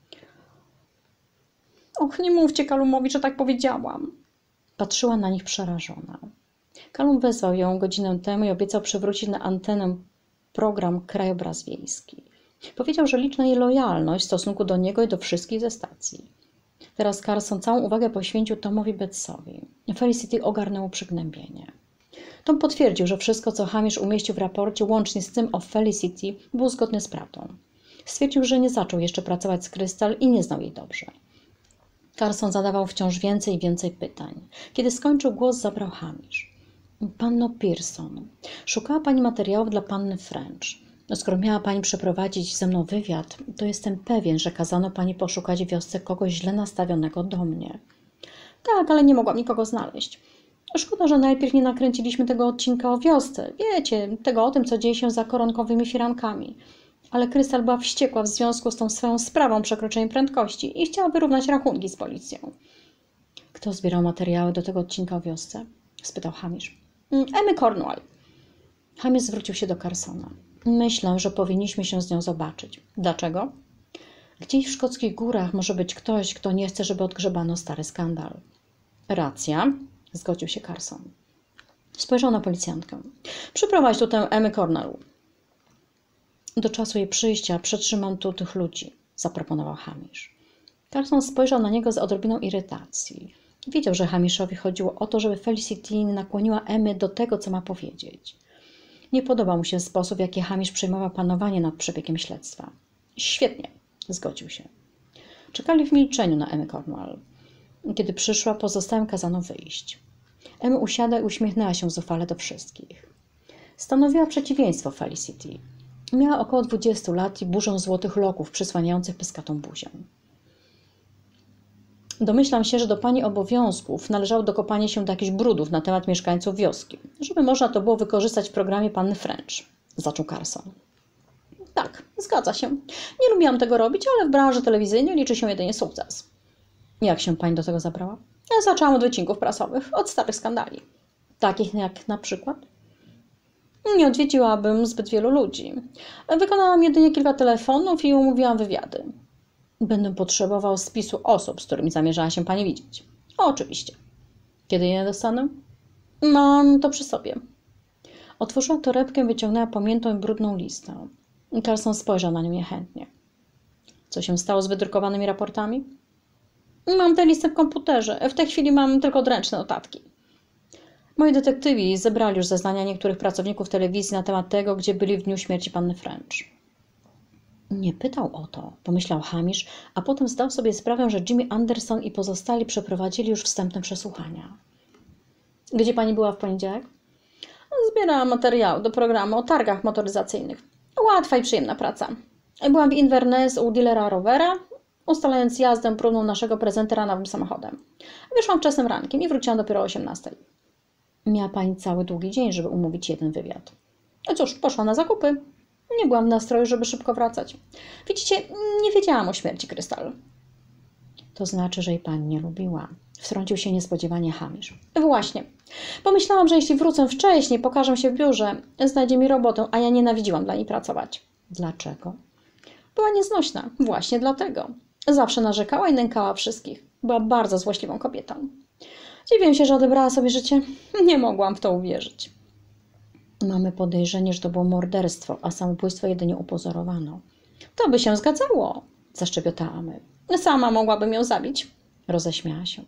Och, nie mówcie Calumowi, że tak powiedziałam. Patrzyła na nich przerażona. Calum wezwał ją godzinę temu i obiecał przywrócić na antenę program Krajobraz Wiejski. Powiedział, że liczy na jej lojalność w stosunku do niego i do wszystkich ze stacji. Teraz Carson całą uwagę poświęcił Tomowi Bettesowi. Felicity ogarnęło przygnębienie. Tom potwierdził, że wszystko, co Hamish umieścił w raporcie, łącznie z tym o Felicity, było zgodne z prawdą. Stwierdził, że nie zaczął jeszcze pracować z Crystal i nie znał jej dobrze. Carson zadawał wciąż więcej i więcej pytań. Kiedy skończył, głos zabrał Hamish. Panno Pearson, szukała pani materiałów dla panny French. Skoro miała pani przeprowadzić ze mną wywiad, to jestem pewien, że kazano pani poszukać w wiosce kogoś źle nastawionego do mnie. Tak, ale nie mogłam nikogo znaleźć. Szkoda, że najpierw nie nakręciliśmy tego odcinka o wiosce. Wiecie, tego o tym, co dzieje się za koronkowymi firankami. ale Krystal była wściekła w związku z tą swoją sprawą przekroczenia prędkości i chciała wyrównać rachunki z policją. Kto zbierał materiały do tego odcinka o wiosce? Spytał Hamish. Emmy Cornwall. Hamish zwrócił się do Carsona. Myślę, że powinniśmy się z nią zobaczyć. Dlaczego? Gdzieś w szkockich górach może być ktoś, kto nie chce, żeby odgrzebano stary skandal. Racja, zgodził się Carson. Spojrzał na policjantkę. Przyprowadź tu tę Emmę Cornwall. Do czasu jej przyjścia przetrzymam tu tych ludzi, zaproponował Hamish. Carson spojrzał na niego z odrobiną irytacji. Wiedział, że Hamishowi chodziło o to, żeby Felicity nakłoniła Emmy do tego, co ma powiedzieć. Nie podobał mu się sposób, w jaki Hamish przejmował panowanie nad przebiegiem śledztwa. Świetnie, zgodził się. Czekali w milczeniu na Emmę Cornwall. Kiedy przyszła, pozostałym kazano wyjść. Emma usiadła i uśmiechnęła się zufale do wszystkich. Stanowiła przeciwieństwo Felicity. Miała około 20 lat i burzę złotych loków przysłaniających pyskatą buzię. Domyślam się, że do pani obowiązków należało dokopanie się do jakichś brudów na temat mieszkańców wioski, żeby można to było wykorzystać w programie panny French, zaczął Carson. Tak, zgadza się. Nie lubiłam tego robić, ale w branży telewizyjnej liczy się jedynie sukces. Jak się pani do tego zabrała? Ja zaczęłam od wycinków prasowych, od starych skandali. Takich jak na przykład? Nie odwiedziłabym zbyt wielu ludzi. Wykonałam jedynie kilka telefonów i umówiłam wywiady. Będę potrzebował spisu osób, z którymi zamierzała się pani widzieć. Oczywiście. Kiedy je dostanę? Mam to przy sobie. Otworzyła torebkę i wyciągnęła pamiętną i brudną listę. Carson spojrzał na nią niechętnie. Co się stało z wydrukowanymi raportami? Mam tę listę w komputerze. W tej chwili mam tylko odręczne notatki. Moi detektywi zebrali już zeznania niektórych pracowników telewizji na temat tego, gdzie byli w dniu śmierci panny French. Nie pytał o to, pomyślał Hamish, a potem zdał sobie sprawę, że Jimmy Anderson i pozostali przeprowadzili już wstępne przesłuchania. Gdzie pani była w poniedziałek? Zbierałam materiał do programu o targach motoryzacyjnych. Łatwa i przyjemna praca. Byłam w Inverness u dealera rowera, ustalając jazdę próbną naszego prezentera nowym samochodem. Wyszłam wczesnym rankiem i wróciłam dopiero o 18:00. Miała pani cały długi dzień, żeby umówić jeden wywiad. Cóż, poszłam na zakupy. Nie byłam w nastroju, żeby szybko wracać. Widzicie, nie wiedziałam o śmierci Krystal. To znaczy, że jej pani nie lubiła. Wtrącił się niespodziewanie Hamish. Właśnie. Pomyślałam, że jeśli wrócę wcześniej, pokażę się w biurze, znajdzie mi robotę, a ja nienawidziłam dla niej pracować. Dlaczego? Była nieznośna. Właśnie dlatego. Zawsze narzekała i nękała wszystkich. Była bardzo złośliwą kobietą. Dziwię się, że odebrała sobie życie. Nie mogłam w to uwierzyć. Mamy podejrzenie, że to było morderstwo, a samobójstwo jedynie upozorowano. To by się zgadzało, zaszczebiotała my. Sama mogłabym ją zabić, roześmiała się.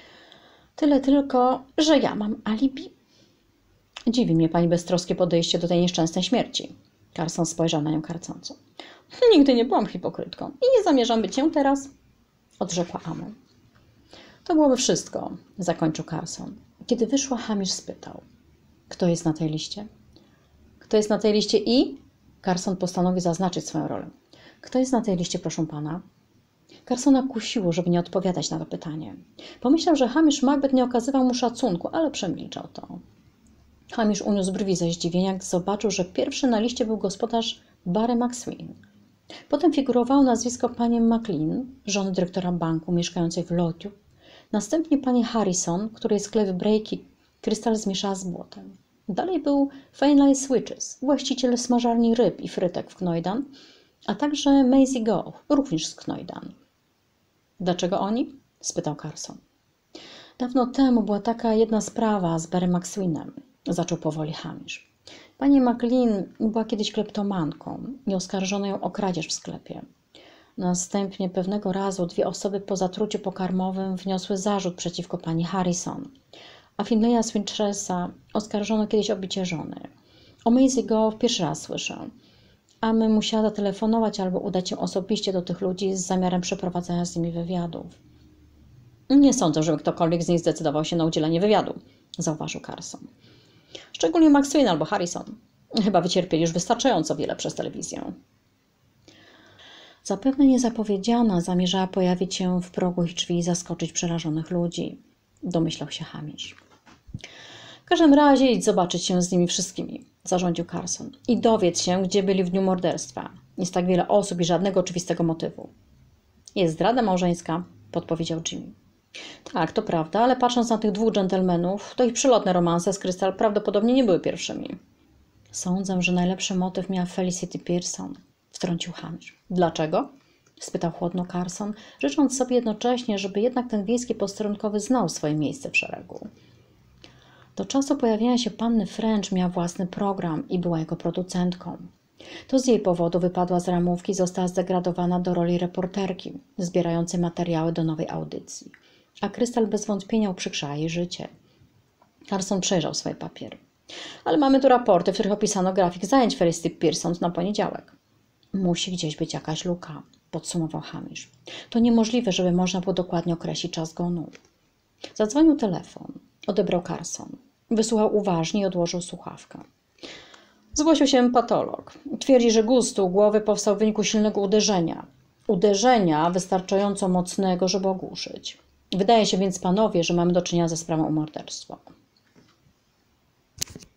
Tyle tylko, że ja mam alibi. Dziwi mnie pani beztroskie podejście do tej nieszczęsnej śmierci. Carson spojrzał na nią karcąco. Nigdy nie byłam hipokrytką i nie zamierzam być nią teraz, odrzekła Amy. To byłoby wszystko, zakończył Carson. Kiedy wyszła, Hamish spytał. Kto jest na tej liście? Kto jest na tej liście i? Carson postanowił zaznaczyć swoją rolę. Kto jest na tej liście, proszę pana? Carsona kusiło, żeby nie odpowiadać na to pytanie. Pomyślał, że Hamish Macbeth nie okazywał mu szacunku, ale przemilczał to. Hamish uniósł brwi ze zdziwienia, gdy zobaczył, że pierwszy na liście był gospodarz Barry McSween. Potem figurowało nazwisko pani McLean, żony dyrektora banku mieszkającej w Lotiu. Następnie pani Harrison, której sklep Breaki Krystal zmieszała z błotem. Dalej był Fenley Switches, właściciel smażarni ryb i frytek w Knoydan, a także Maisie Gough, również z Knoydan. Dlaczego oni? Spytał Carson. Dawno temu była taka jedna sprawa z Barry McSweenem, zaczął powoli Hamish. Pani McLean była kiedyś kleptomanką i oskarżono ją o kradzież w sklepie. Następnie pewnego razu 2 osoby po zatruciu pokarmowym wniosły zarzut przeciwko pani Harrison, a Finleya Switchesa oskarżono kiedyś o bicie żony. O Maisie Gough pierwszy raz słyszę, a my musiała zatelefonować albo udać się osobiście do tych ludzi z zamiarem przeprowadzenia z nimi wywiadów. Nie sądzę, żeby ktokolwiek z nich zdecydował się na udzielenie wywiadu, zauważył Carson. Szczególnie McSween albo Harrison. Chyba wycierpieli już wystarczająco wiele przez telewizję. Zapewne niezapowiedziana zamierzała pojawić się w progu ich drzwi i zaskoczyć przerażonych ludzi, domyślał się Hamish. W każdym razie idź zobaczyć się z nimi wszystkimi, zarządził Carson, i dowiedz się, gdzie byli w dniu morderstwa. Jest tak wiele osób i żadnego oczywistego motywu. Jest zdrada małżeńska, podpowiedział Jimmy. Tak, to prawda, ale patrząc na tych dwóch dżentelmenów, to ich przylotne romanse z Crystal prawdopodobnie nie były pierwszymi. Sądzę, że najlepszy motyw miała Felicity Pearson, wtrącił Hamish. Dlaczego? Spytał chłodno Carson, życząc sobie jednocześnie, żeby jednak ten wiejski posterunkowy znał swoje miejsce w szeregu. Do czasu pojawienia się panny French miała własny program i była jego producentką. To z jej powodu wypadła z ramówki i została zdegradowana do roli reporterki, zbierającej materiały do nowej audycji. A Crystal bez wątpienia uprzykrzała jej życie. Carson przejrzał swoje papiery. Ale mamy tu raporty, w których opisano grafik zajęć Felicity Pearson na poniedziałek. Musi gdzieś być jakaś luka, podsumował Hamish. To niemożliwe, żeby można było dokładnie określić czas zgonu. Zadzwonił telefon. Odebrał Carson. Wysłuchał uważnie i odłożył słuchawkę. Zgłosił się patolog. Twierdzi, że guz z tyłu głowy powstał w wyniku silnego uderzenia. Uderzenia wystarczająco mocnego, żeby ogłuszyć. Wydaje się więc panowie, że mamy do czynienia ze sprawą o morderstwo.